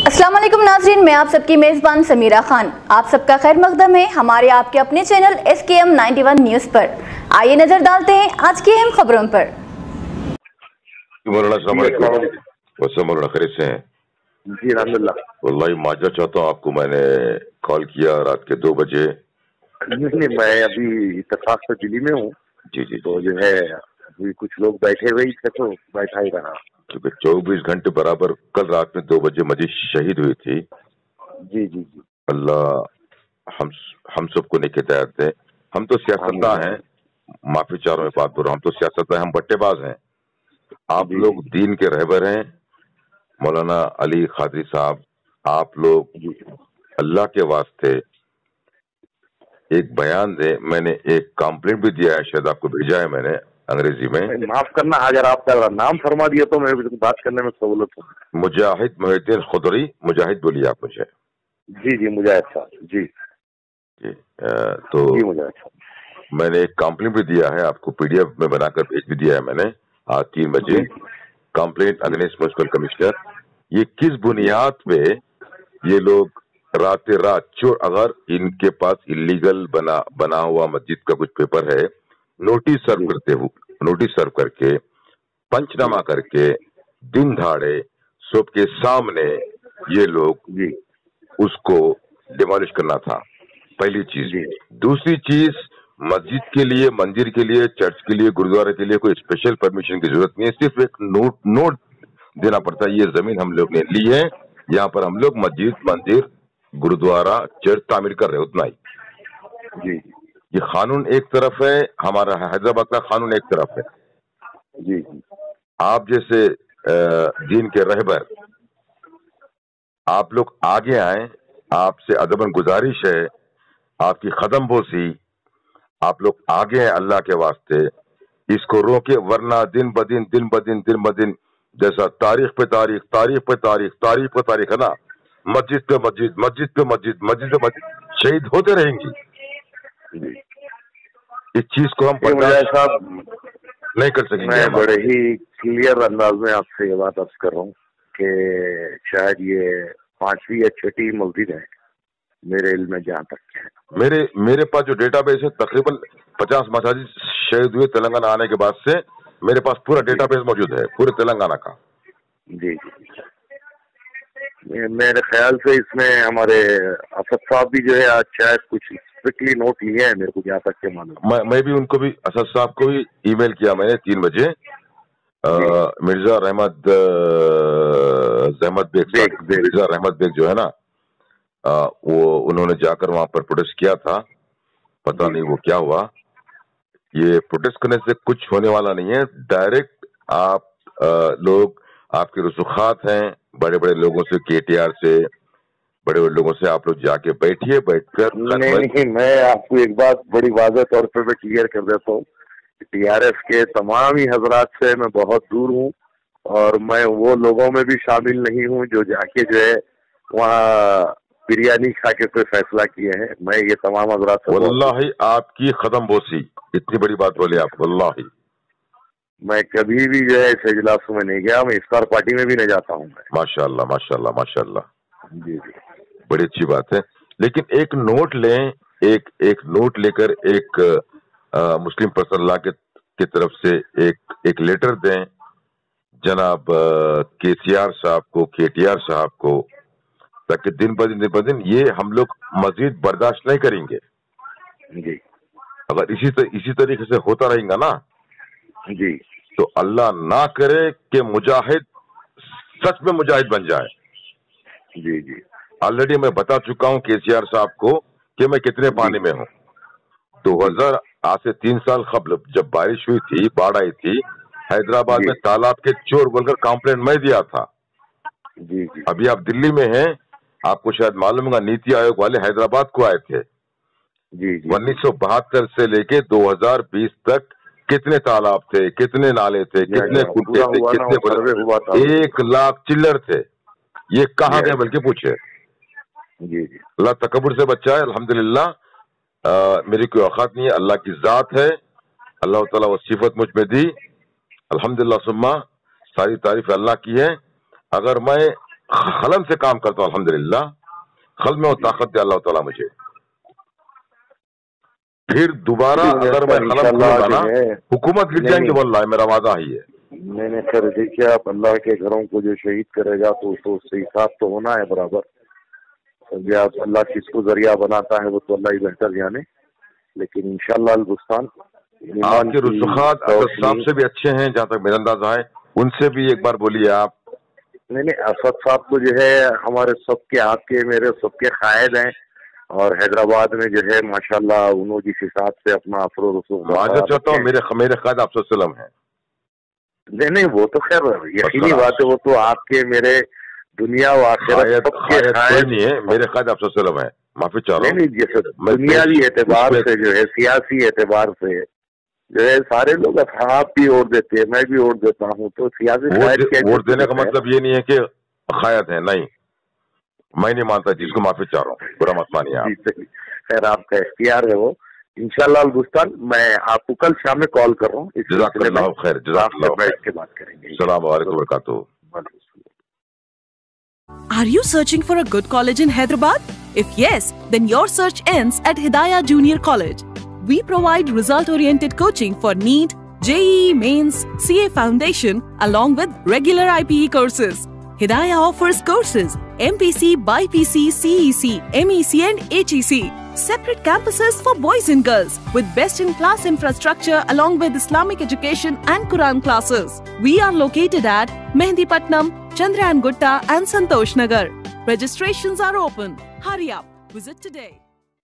अस्सलाम वालेकुम नाज़रीन, मैं आप सबकी मेज़बान समीरा खान। आप सबका खैर मकदम है हमारे आपके अपने चैनल SKM 91 न्यूज़ पर। आइए नज़र डालते हैं आज की अहम खबरों पर। मौलाना खैरियत से हैं? जी अल्हम्दुलिल्लाह। वल्लाही माजरा चाहता हूँ आपको, मैंने कॉल किया रात के 2 बजे। नहीं, मैं अभी इत्तेफाक से दिल्ली में हूँ। जी जी। तो जो है अभी कुछ लोग बैठे हुए ही थे तो बैठा ही रहा। क्योंकि 24 घंटे बराबर कल रात में 2 बजे मजीद शहीद हुई थी। जी जी जी। अल्लाह हम सबको नेक हिदायत दे। हम तो सियासतदान हैं, माफी चाह रहा हूँ बात बोल रहा हूँ, हम तो सियासतदान, हम बट्टेबाज हैं। आप लोग दीन के रहबर हैं। मौलाना अली खादरी साहब, आप लोग अल्लाह के वास्ते एक बयान दे। मैंने एक कंप्लेंट भी दिया है, शायद आपको भेजा है मैंने अंग्रेजी में। माफ करना, अगर आपका नाम फरमा दिया तो मैं बात करने में सहूलत हो। मुजाहिद मोहिद्दीन खुदरी, मुजाहिद बोलिए आप मुझे। जी जी मुजाहिद साहब जी। तो जी मुजाहिद साहब, मैंने एक कंप्लेंट भी दिया है आपको, PDF में बनाकर भेज भी दिया है मैंने आज 3 बजे। Complaint against municipal commissioner. ये किस बुनियाद पे ये लोग रात चोर, अगर इनके पास इलीगल बना हुआ मस्जिद का कुछ पेपर है, नोटिस सर्व करके, पंचनामा करके, दिन दहाड़े सबके सामने ये लोग उसको डिमोलिश करना था, पहली चीज। दूसरी चीज, मस्जिद के लिए, मंदिर के लिए, चर्च के लिए, गुरुद्वारे के लिए कोई स्पेशल परमिशन की जरूरत नहीं है, सिर्फ एक नोट देना पड़ता है। ये जमीन हम लोग ने ली है, यहाँ पर हम लोग मस्जिद, मंदिर, गुरुद्वारा, चर्च तामीर कर रहे, उतना ही। जी। ये कानून एक तरफ है, हमारा हैदराबाद का कानून एक तरफ है। जी। आप जैसे दीन के रहबर, आप लोग आगे आए, आपसे अदबन गुजारिश है, आपकी कदम बोसी, आप लोग आगे हैं अल्लाह के वास्ते, इसको रोके, वरना दिन ब दिन जैसा तारीख पे तारीख है ना, मस्जिद पे मस्जिद शहीद होते रहेंगी। इस चीज को हम बर्दाश्त नहीं कर सकेंगे। मैं बड़े ही क्लियर अंदाज में आपसे ये बात अर्ज कर रहा हूँ कि शायद ये 5वीं या 6ठी मस्जिद है मेरे इल्म में, जहाँ तक है। मेरे पास जो डेटाबेस है, तकरीबन 50 मसाजिद शहीद हुए तेलंगाना आने के बाद से। मेरे पास पूरा डेटाबेस मौजूद है पूरे तेलंगाना का। जी जी। मेरे ख्याल से इसमें हमारे असद साहब भी जो है आज शायद कुछ स्ट्रिक्टली नोट लिए हैं, मेरे को जहाँ तक के मालूम। मैं भी उनको भी, असद साहब को भी ईमेल किया मैंने 3 बजे। मिर्जा रहमत बेग जो है ना, वो उन्होंने जाकर वहां पर प्रोटेस्ट किया था, पता नहीं वो क्या हुआ। ये प्रोटेस्ट करने से कुछ होने वाला नहीं है। डायरेक्ट आप लोग, आपके रसूखात हैं बड़े बड़े लोगों से, KTR से, बड़े बड़े लोगों से आप लोग जाके बैठकर। नहीं, मैं आपको एक बात बड़ी वाज़ेह तौर पे मैं क्लियर कर देता हूँ, TRS के तमाम ही हजरात से मैं बहुत दूर हूँ और मैं वो लोगों में भी शामिल नहीं हूँ जो जाके जो है वहाँ बिरयानी खा के कोई फैसला किए हैं। मैं ये तमाम हजरात से, वल्लाही आपकी कदम बोसी, इतनी बड़ी बात बोली आप, वल्लाही मैं कभी भी जो है इस इजलासों में नहीं गया, मैं इफ्तार पार्टी में भी नहीं जाता हूँ। माशाल्लाह माशाल्लाह माशाल्लाह। जी जी, बड़ी अच्छी बात है। लेकिन एक नोट लें, एक नोट लेकर एक मुस्लिम पर्सनल लॉ की तरफ से एक लेटर दें जनाब KCR साहब को, KTR साहब को, ताकि दिन ब दिन ये हम लोग मजीद बर्दाश्त नहीं करेंगे। जी। अगर इसी तरीके से होता रहेगा ना जी, तो अल्लाह ना करे कि मुजाहिद सच में मुजाहिद बन जाए। जी जी। ऑलरेडी मैं बता चुका हूं KCR साहब को कि मैं कितने पानी में हूं। 2000 आज से 3 साल कबल जब बारिश हुई थी, बाढ़ आई थी, हैदराबाद में तालाब के चोर बोलकर कंप्लेंट मैं दिया था। जी जी। अभी आप दिल्ली में हैं, आपको शायद मालूम होगा, नीति आयोग वाले हैदराबाद को आए थे। जी जी। 1972 से लेके 2020 तक कितने तालाब थे, कितने नाले थे, कितने कुत्ते थे, कितने 1 लाख चिल्लर थे, ये कहाँ गए बल्कि पूछे। जी जी। अल्लाह तकब्बुर से बच्चा है, अल्हम्दुलिल्लाह। मेरी कोई औकात नहीं है, अल्लाह की जात है। अल्लाह ताला वो सिफत मुझ में दी, अल्हम्दुलिल्लाह सुम्मा, सारी तारीफ अल्लाह की है। अगर मैं खलन से काम करता हूँ अल्हम्दुलिल्लाह, खल में वो ताकत दे अल्लाह ताला मुझे। फिर दोबारा अगर मैं खलम करूंगा ना, हुकूमत गिर जाएंगे, वल्लाह मेरा वादा ही है। मैंने सर देखिए, आप अल्लाह के घरों को जो शहीद करेगा तो उससे हिसाब तो होना है बराबर। समझे आप, अल्लाह किसको जरिया बनाता है वो तो अल्लाह ही बेहतर जाने, लेकिन इंशाअल्लाह अल-बुस्तान आपके रुसूखात असद साहब से भी अच्छे हैं जहाँ तक मेरा अंदाजा है, उनसे भी एक बार बोलिए आप। नहीं, असद साहब तो जो है हमारे सबके, आपके मेरे सबके कायद हैं, और हैदराबाद में जो है माशाल्लाह उन्होंने जिस हिसाब से अपना अफरो रसूख चाहता हूँ, मेरे कायद आप सल्लम है। नहीं, वो तो खैर यकीनी बात है, वो तो आपके मेरे दुनिया व आखिरत कोई नहीं है, मेरे कायद आप सल्लम है। माफी चाह रहा हूँ। नहीं, जैसे दुनियावी एतबार से जो है, सियासी एतबार से जो है सारे लोग आप भी वोट देते हैं, मैं भी वोट देता हूँ, तो सियासी वोट देने का मतलब ये नहीं है कि खायत है, नहीं, मैं नहीं मानता, जिसको माफी चाह रहा हूँ, बुरा मत मानिए आप। खैर आपका इख्तियार है वो। इंशाल्लाह अल-बुस्तान मैं आपको कल शाम में कॉल कर रहा हूँ, जज़ाकल्लाह खैर, जज़ाकल्लाह बैठ के बात करेंगे। अस्सलाम वालेकुम व बरकातहू। Are you searching for a good college in Hyderabad? If yes, then your search ends at Hidayah Junior College. We provide result-oriented coaching for NEET, JEE Mains, CA Foundation, along with regular IPE courses. Hidayah offers courses MPC, BIPC, CEC, MEC and HEC. Separate campuses for boys and girls with best-in-class infrastructure along with Islamic education and Quran classes. We are located at Mehendipatnam, Chandrayan Gutta and Santosh Nagar. Registrations are open. Hurry up. Visit today.